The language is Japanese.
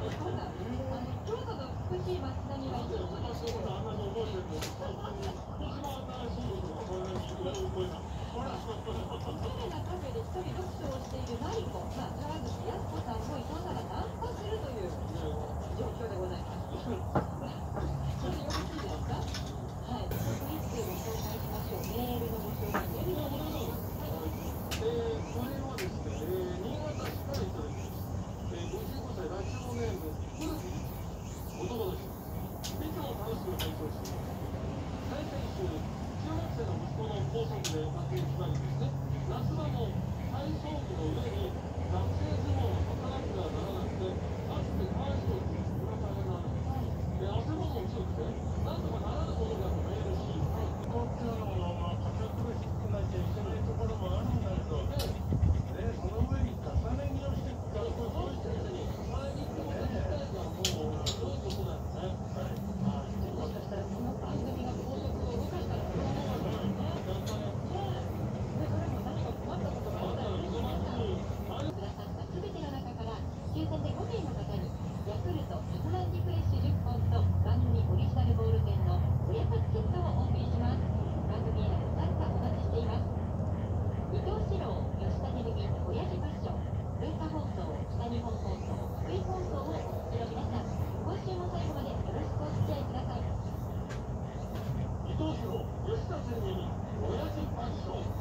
そうだ。京都の美しい街並みがいつもそうですよ。おしゃれなカフェで一人読書をしているマリコ、川口靖子さんも伊藤さんがナンパするという状況でございます。それでよろしいですか？はい。一通ご紹介しましょう。メールのご紹介です。 これはですね、新潟市会と55歳ラジオネーム男です。いつも楽しく拝聴しています。先々週、中学生の息子の校則で学園決まりですね、夏場の体操着の上に学生相撲の履かなくてはならなくて、暑くてかわいそうにこれは大変なんです。汗もも強くて、なんとかならぬものだとメールし、交通の活躍が低くなっちゃいけないところもあるんだけど、その上に重ね着をして学校を通してるのに、重ね着ってこと自体がもうひどいことだよね。 もしかしたらこの番組が高速を動かしたらこのままだよね。これからも何か困ったことがあったら嬉しいです。くださったすべての中から抽選で5名の方にヤクルトサフランリフレッシュ10本と番組オリジナルボールペンの親パッセットをお送りします。番組へのご参加お待ちしています。伊藤四郎、吉田照美、親父パッション、文化放送、北日本放送、福井放送をお聞きの皆さん、今週も最後までよろしくお付き合いください。 伊藤四郎、吉田照美、親父パッション。